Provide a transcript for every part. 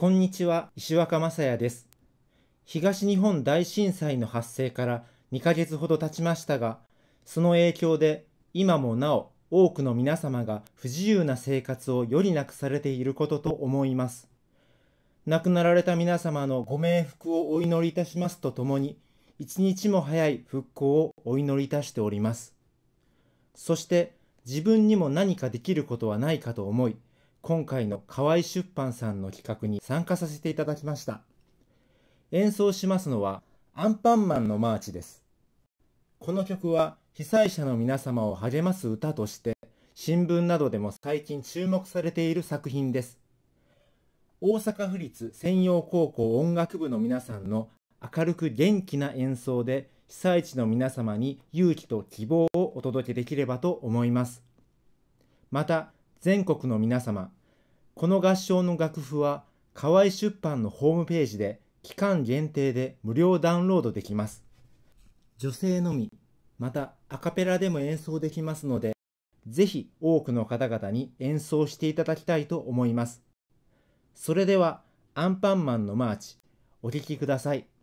こんにちは、石若雅也です。東日本大震災の発生から2ヶ月ほど経ちましたが、その影響で今もなお多くの皆様が不自由な生活を余儀なくされていることと思います。亡くなられた皆様のご冥福をお祈りいたしますとともに、一日も早い復興をお祈りいたしております。そして自分にも何かできることはないかと思い、今回の河合出版さんの企画に参加させていただきました。演奏しますのはアンパンマンのマーチです。この曲は被災者の皆様を励ます歌として新聞などでも最近注目されている作品です。大阪府立専用高校音楽部の皆さんの明るく元気な演奏で被災地の皆様に勇気と希望をお届けできればと思います。また全国の皆様、この合唱の楽譜は河合出版のホームページで期間限定で無料ダウンロードできます。女性のみ、またアカペラでも演奏できますので、ぜひ多くの方々に演奏していただきたいと思います。それではアンパンマンのマーチ、お聴きください。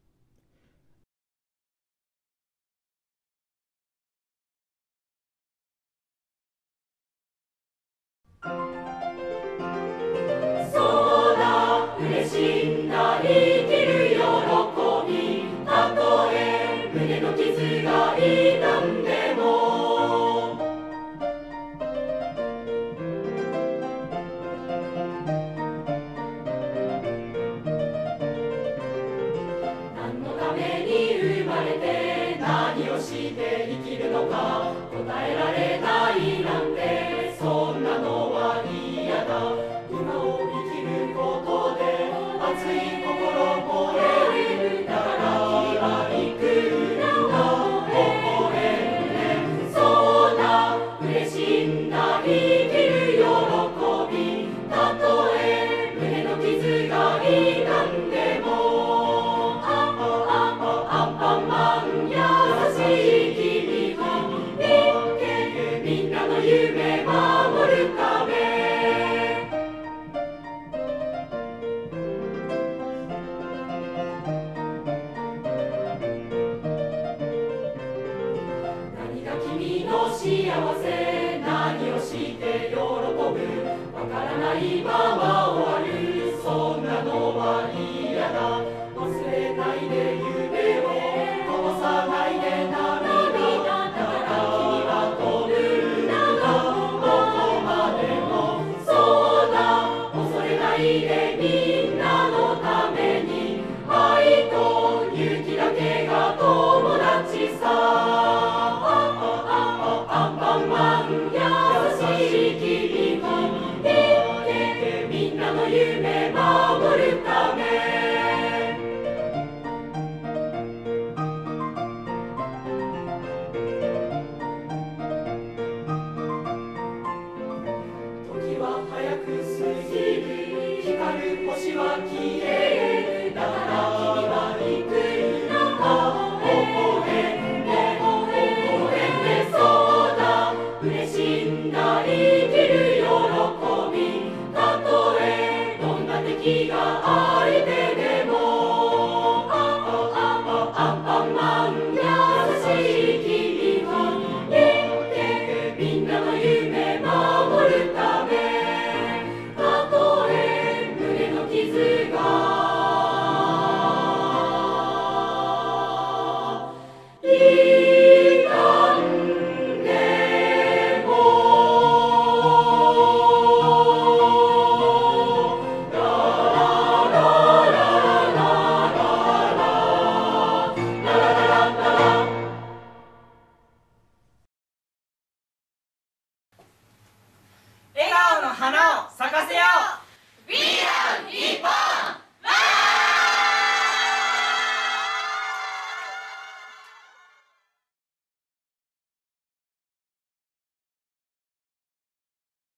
そうだ、嬉しんだ生きる喜び、たとえ胸の傷が痛んでも。何のために生まれて何をして生きるのか答えられないなんて、そんなのは嫌だ。今を生きることで熱い心燃える。だから今行くんだ、微笑んで。そうだ、嬉しんだ生きる喜び、たとえ胸の傷が痛んでも。アンパンマン優しい君、みんなの夢守るため。何が君の幸せ、何をして喜ぶ、わからないまま終わる。